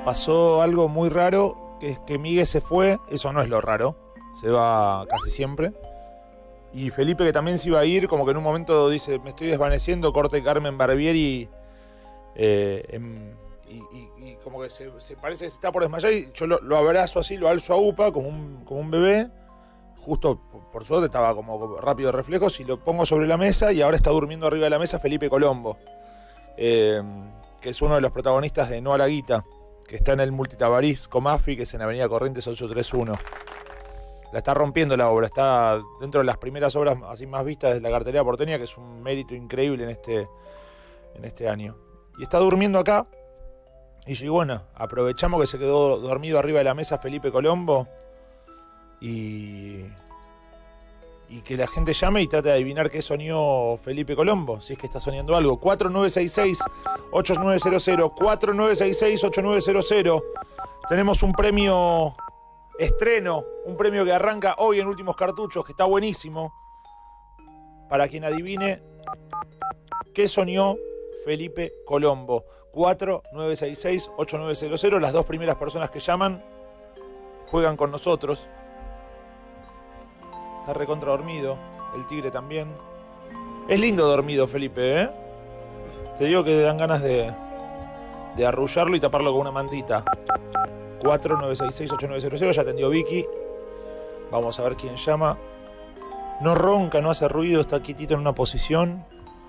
pasó algo muy raro, que es que Miguel se fue, eso no es lo raro, se va casi siempre. Y Felipe, que también se iba a ir, como que en un momento dice, me estoy desvaneciendo, corte Carmen Barbieri, y como que se parece que se está por desmayar, y yo lo abrazo así, lo alzo a UPA como un bebé. Justo, por suerte, estaba como rápido de reflejos, y lo pongo sobre la mesa, y ahora está durmiendo arriba de la mesa Felipe Colombo, que es uno de los protagonistas de No a la Guita, que está en el Multitabariz Comafi, que es en Avenida Corrientes 831. La está rompiendo la obra, está dentro de las primeras obras así más vistas de la cartelera porteña, que es un mérito increíble en este año. Y está durmiendo acá, y bueno, aprovechamos que se quedó dormido arriba de la mesa Felipe Colombo, y que la gente llame y trate de adivinar qué soñó Felipe Colombo, si es que está soñando algo. 4966-8900, 4966-8900. Tenemos un premio estreno, un premio que arranca hoy en Últimos Cartuchos, que está buenísimo, para quien adivine qué soñó Felipe Colombo. 4966-8900. Las dos primeras personas que llaman juegan con nosotros. Está recontra dormido. El tigre también. Es lindo dormido, Felipe, ¿eh? Te digo que dan ganas de arrullarlo y taparlo con una mantita. 4966-8900. Ya atendió Vicky. Vamos a ver quién llama. No ronca, no hace ruido, está quietito en una posición.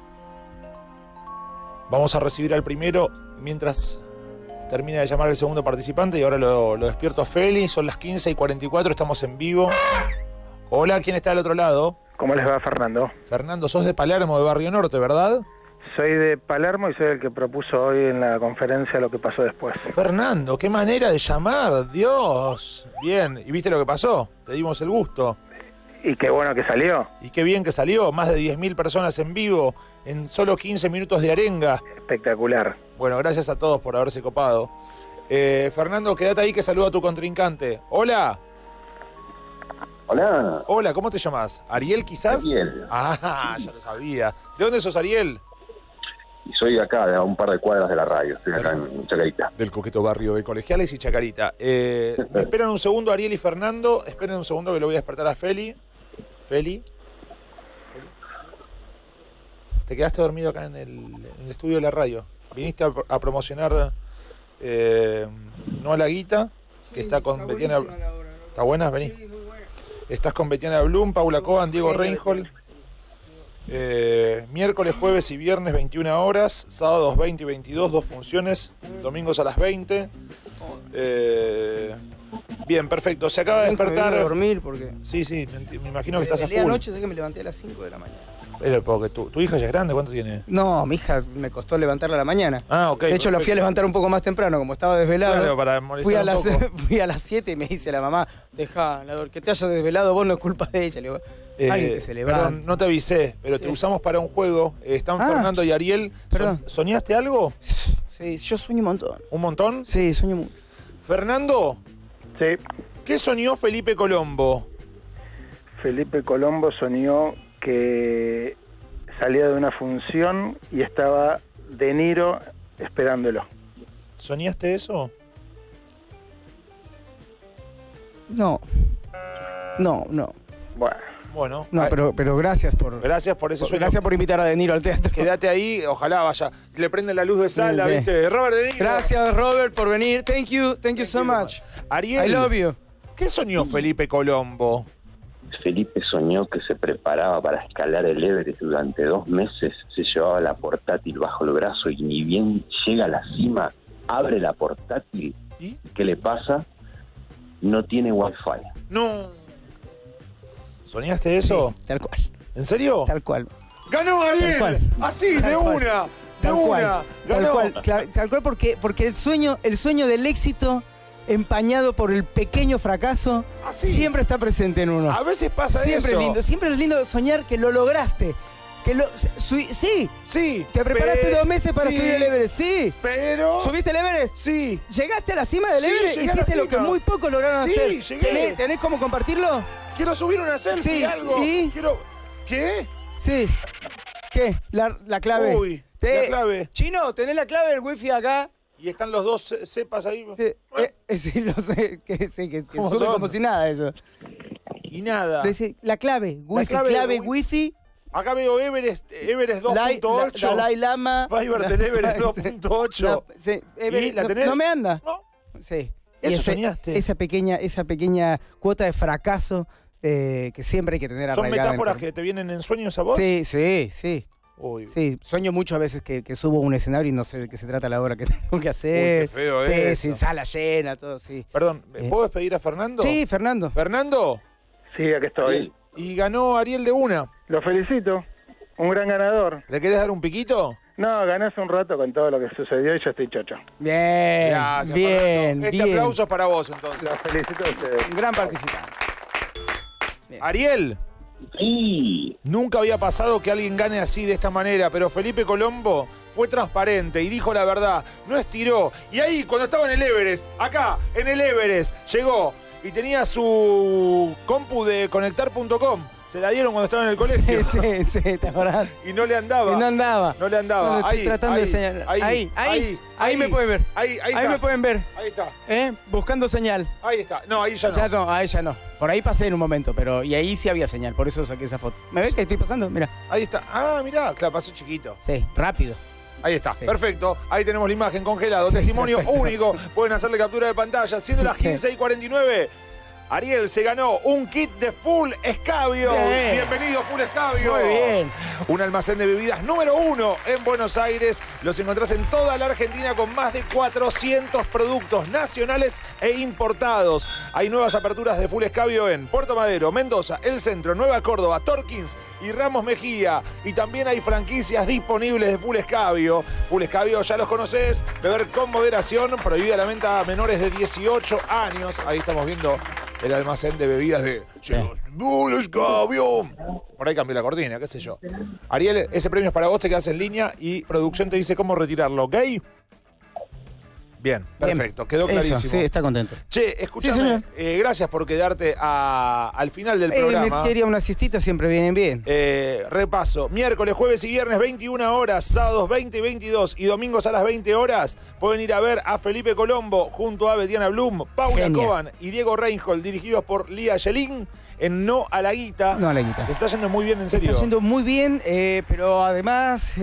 Vamos a recibir al primero mientras termina de llamar el segundo participante, y ahora lo despierto a Feli. Son las 15:44, estamos en vivo. Hola, ¿quién está del otro lado? ¿Cómo les va, Fernando? Fernando, sos de Palermo, de Barrio Norte, ¿verdad? Soy de Palermo y soy el que propuso hoy en la conferencia lo que pasó después. Fernando, qué manera de llamar, Dios. Bien, ¿y viste lo que pasó? Te dimos el gusto. Y qué bueno que salió. Y qué bien que salió, más de 10.000 personas en vivo, en solo 15 minutos de arenga. Espectacular. Bueno, gracias a todos por haberse copado. Fernando, quédate ahí que saluda a tu contrincante. Hola. Hola. Hola, ¿cómo te llamas? ¿Ariel quizás? Ariel. Ah, ya lo sabía. ¿De dónde sos, Ariel? Y soy de acá, de a un par de cuadras de la radio. Estoy acá en Chacarita. Del coqueto barrio de Colegiales y Chacarita. Me esperan un segundo, Ariel y Fernando. Esperen un segundo que lo voy a despertar a Feli. Feli. Te quedaste dormido acá en el estudio de la radio. Viniste a promocionar No a la Guita, que sí, está con Betiana. ¿Está buena? Vení. Sí, muy buena. Estás con Betiana Blum, Paula Coban, Diego Reinhold. Miércoles, jueves y viernes 21 horas, sábados 20 y 22, dos funciones, domingos a las 20. Bien, perfecto. Se acaba de despertar. A dormir porque... Sí, me imagino que estás a full. Anoche sé que me levanté a las 5 de la mañana. Pero porque tu hija ya es grande, ¿cuánto tiene? No, mi hija me costó levantarla a la mañana. Ah, ok. De hecho, la fui a levantar un poco más temprano, como estaba desvelado. Claro, para fui a las 7 y me dice la mamá, dejá, que te hayas desvelado vos no es culpa de ella. Le digo, alguien que se levanta. Perdón, no te avisé, pero te usamos para un juego. Están Fernando y Ariel. ¿Soñaste algo? Sí, yo sueño un montón. ¿Un montón? Sí, sueño mucho. Fernando. Sí. ¿Qué soñó Felipe Colombo? Felipe Colombo soñó que salía de una función y estaba De Niro esperándolo. ¿Soñaste eso? No. Bueno. No, pero gracias por ese sueño. Gracias por invitar a De Niro al teatro. Quédate ahí, ojalá vaya. Le prenden la luz de sala, sí, ¿viste? Robert De Niro. Gracias, Robert, por venir. Thank you so much. Ariel, I love you. ¿Qué soñó Felipe Colombo? Felipe soñó que se preparaba para escalar el Everest durante 2 meses, se llevaba la portátil bajo el brazo y ni bien llega a la cima, abre la portátil. ¿Y qué le pasa? No tiene wifi. No. ¿Soñaste eso? Sí, tal cual. ¿En serio? Tal cual. ¡Ganó Ariel! Así, de una. Tal cual porque el sueño del éxito empañado por el pequeño fracaso siempre está presente en uno. A veces pasa siempre eso. Siempre es lindo soñar que lo lograste. Sí. Te preparaste 2 meses para subir el Everest. Sí. Pero... ¿Subiste el Everest? Sí. ¿Llegaste a la cima del Everest? Hiciste lo que muy pocos lograron hacer. Llegué. ¿Tenés cómo compartirlo? Quiero subir una selfie, algo. ¿Y? ¿Qué? Sí. ¿Qué? La clave. Uy, la clave. Chino, ¿tenés la clave del wifi acá? Y están los dos cepas ahí. Sí, sí, lo sé, que ¿Cómo sube son? como si nada eso. Y nada. Dice, la clave, wifi, clave clave, de wifi, Acá veo Everest 2.8. Dalai Lama. Fiverr del Everest 2.8. ¿Y la tenés? No me anda. No. Sí. Eso Y soñaste. Esa pequeña cuota de fracaso que siempre hay que tener ¿Son arraigada. metáforas que te vienen en sueños a vos? Sí, sí, sí. Uy, Sí, sueño mucho a veces que subo a un escenario y no sé de qué se trata la obra que tengo que hacer. qué feo sí, eso. sí, sala llena, todo, sí. Perdón, ¿puedo despedir a Fernando? Sí, Fernando. ¿Fernando? Sí, aquí estoy. Y ganó Ariel de una. Lo felicito. Un gran ganador. ¿Le querés dar un piquito? No, gané hace un rato con todo lo que sucedió y ya estoy chocho. Bien, Gracias, bien, Fernando. Este bien. aplauso es para vos, entonces. Los felicito a ustedes. Un gran participante. Ariel, Sí, nunca había pasado que alguien gane así, de esta manera, pero Felipe Colombo fue transparente y dijo la verdad, no estiró. Y ahí, cuando estaba en el Everest, acá, en el Everest, llegó y tenía su compu de conectar.com. Se la dieron cuando estaba en el colegio. Sí, ¿te acordás? Y no le andaba. Y no andaba. No le andaba. No, estoy Ahí, tratando ahí, de señalar. Ahí me pueden ver. Ahí Ahí me pueden ver. Ahí está. Buscando señal. Ahí está. No, ahí ya no. Ya no, ahí ya no. Por ahí pasé en un momento, pero y ahí sí había señal, por eso saqué esa foto. ¿Me ves que estoy pasando? Mira. Ahí está. Ah, mirá, claro, pasó chiquito. Sí, rápido. Ahí está, Sí. Perfecto. Ahí tenemos la imagen congelado. Sí, Testimonio perfecto. único. Pueden hacerle captura de pantalla. Siendo las 15:49, Ariel se ganó un kit de Full Escabio. Bien. Bienvenido, Full Escabio. Muy bien. Un almacén de bebidas número 1 en Buenos Aires. Los encontrás en toda la Argentina con más de 400 productos nacionales e importados. Hay nuevas aperturas de Full Escabio en Puerto Madero, Mendoza, El Centro, Nueva Córdoba, Torkins y Ramos Mejía. Y también hay franquicias disponibles de Full Escabio. Full Escabio ya los conocés. Beber con moderación. Prohibida la venta a menores de 18 años. Ahí estamos viendo el almacén de bebidas de Full Escabio. Por ahí cambió la cortina, qué sé yo. Ariel, ese premio es para vos, te quedas en línea y producción te dice cómo retirarlo, ¿ok? Bien, perfecto, quedó clarísimo. Eso, sí, está contento. Che, escúchame, Sí, señor. Gracias por quedarte al final del Me programa. quería una siestita, siempre vienen bien. Repaso, miércoles, jueves y viernes 21 horas, sábados 20 y 22 y domingos a las 20 horas pueden ir a ver a Felipe Colombo junto a Betiana Blum, Paula Genia. Coban y Diego Reinhold, dirigidos por Lía Yelín en No a la Guita. No a la guita. Le está yendo muy bien, en serio. Está yendo muy bien, pero además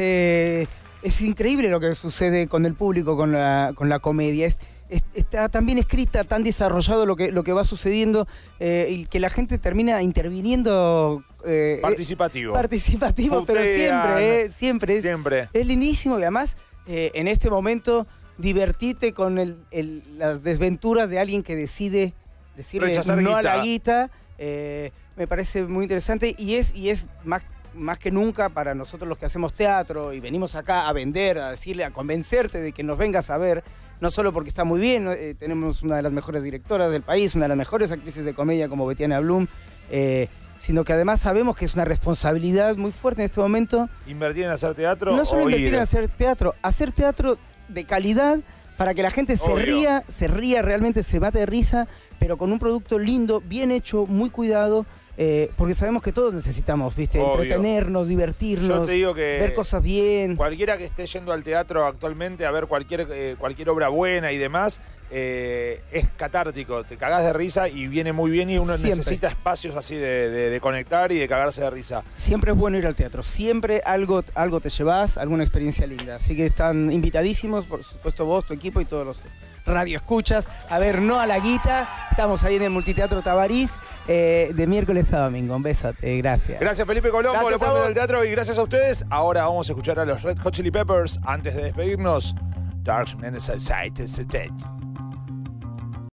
es increíble lo que sucede con el público, con la comedia. Está tan bien escrita, tan desarrollado lo que va sucediendo y que la gente termina interviniendo. Participativo. Participativo, pero Putean. siempre. Es lindísimo y además en este momento divertirte con las desventuras de alguien que decide decirle Rechazar no a guita. la guita. Me parece muy interesante y es más que nunca para nosotros los que hacemos teatro y venimos acá a vender, a decirle, a convencerte de que nos vengas a ver, no solo porque está muy bien, tenemos una de las mejores directoras del país, una de las mejores actrices de comedia como Betiana Blum, sino que además sabemos que es una responsabilidad muy fuerte en este momento. Invertir en hacer teatro. No solo o invertir ir. en hacer teatro de calidad para que la gente se Obvio. ría, realmente se mate de risa, pero con un producto lindo, bien hecho, muy cuidado, porque sabemos que todos necesitamos, ¿viste? Obvio. Entretenernos, divertirnos, Yo te digo que ver cosas bien. Cualquiera que esté yendo al teatro actualmente a ver cualquier obra buena y demás, es catártico, te cagás de risa y viene muy bien y uno Siempre. necesita espacios así de conectar y de cagarse de risa. Siempre es bueno ir al teatro, siempre algo te llevas, alguna experiencia linda. Así que están invitadísimos, por supuesto vos, tu equipo y todos los radioescuchas, a ver No a la Guita. Estamos ahí en el Multiteatro Tabarís, de miércoles a domingo. Un besote, gracias. Gracias Felipe Colombo, Gracias lo a pueden ver vos. al teatro y gracias a ustedes. Ahora vamos a escuchar a los Red Hot Chili Peppers antes de despedirnos. Dark Man Society.